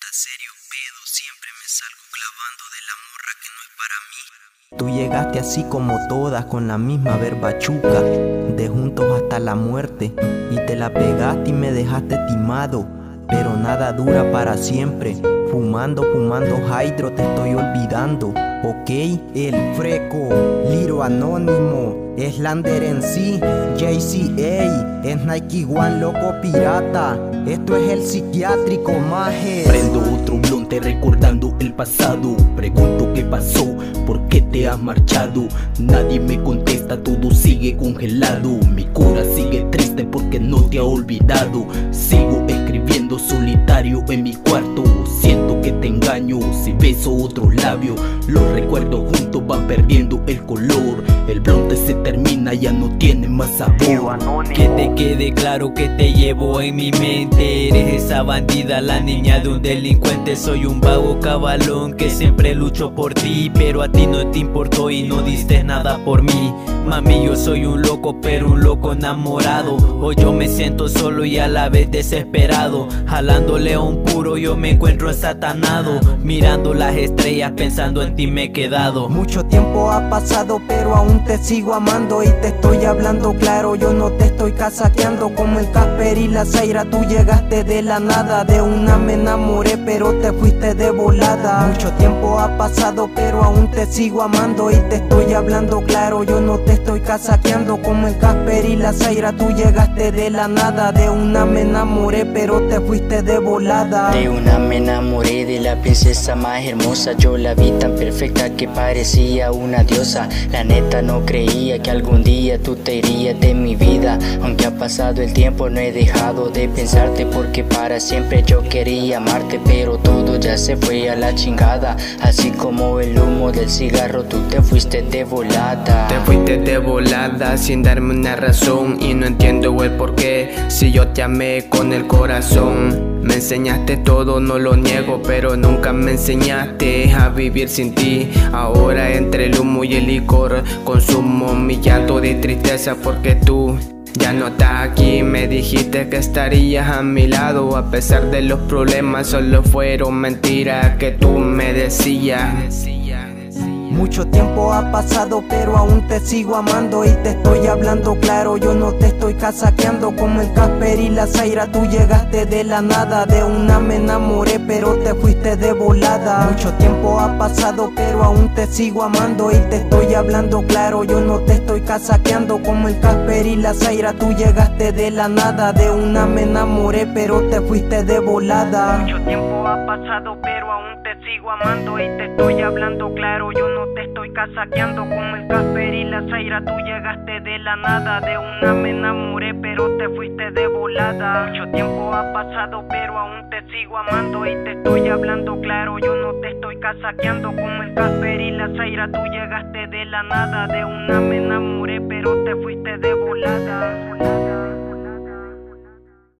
puta serio pedo, siempre me salgo clavando de la morra que no es para mí. Tú llegaste así como todas, con la misma verbachuca, de juntos hasta la muerte, y te la pegaste y me dejaste timado. Pero nada dura para siempre, fumando hydro te estoy olvidando. Ok, el freco, Liro Anónimo, Slander en sí, JCA, es Nike One loco pirata. Esto es el psiquiátrico, majes. Prendo otro blonte recordando el pasado. Pregunto qué pasó, por qué te has marchado. Nadie me contesta, todo sigue congelado. Mi cura sigue triste porque no te ha olvidado. Sigo escribiendo solitario en mi cuarto. Siento que te engaño si beso otros labios. Los recuerdos juntos van perdiendo el color. El blonte se termina, ya no tiene más sabor. Que te quede claro que te llevo en mi mente. Eres esa bandida, la niña de un delincuente. Soy un vago cabalón que siempre lucho por ti, pero a ti no te importó y no diste nada por mí. Mami, yo soy un loco, pero un loco enamorado. Hoy yo me siento solo y a la vez desesperado. Jalándole a un puro yo me encuentro ensatanado. Mirando las estrellas pensando en ti me he quedado. Mucho tiempo ha pasado pero aún te sigo amando. Y te estoy hablando claro, yo no te estoy casaqueando. Como el Casper y la Zaira, tú llegaste de la nada. De una me enamoré pero te fuiste de volada. Mucho tiempo ha pasado pero aún te sigo amando. Y te estoy hablando claro, yo no te estoy casaqueando. Como el Casper y la Zaira, tú llegaste de la nada. De una me enamoré pero te fuiste de volada. De una me enamoré, de la princesa más hermosa. Yo la vi tan perfecta que parecía una diosa. La neta no creía que algún día tú te irías de mi vida. Aunque ha pasado el tiempo no he dejado de pensarte, porque para siempre yo quería amarte. Pero todo ya se fue a la chingada, así como el humo del cigarro. Tú te fuiste de volada. Te fuiste de volada sin darme una razón, y no entiendo el porqué si yo te amé con el corazón. Me enseñaste todo, no lo niego, pero nunca me enseñaste a vivir sin ti. Ahora entre el humo y el licor consumo mi llanto de tristeza porque tú ya no estás aquí. Me dijiste que estarías a mi lado, a pesar de los problemas solo fueron mentiras que tú me decías. Mucho tiempo ha pasado pero aún te sigo amando. Y te estoy hablando claro, yo no te estoy casaqueando. Como el Casper y la Zaira, tú llegaste de la nada. De una me enamoré pero te fuiste de volada. Mucho tiempo ha pasado pero aún te sigo amando. Y te estoy hablando claro, yo no te estoy casaqueando. Como el Casper y la Zaira, tú llegaste de la nada. De una me enamoré pero te fuiste de volada. Mucho tiempo ha pasado pero aún te sigo amando. Y te estoy hablando claro, yo no te estoy casaqueando. Como el Casper y la Zaira, tú llegaste de la nada. De una me enamoré pero te fuiste de volada. Mucho tiempo ha pasado pero aún te sigo amando. Y te estoy hablando claro, yo no te estoy casaqueando. Como el Casper y la Zaira, tú llegaste de la nada. De una me enamoré pero te fuiste de volada.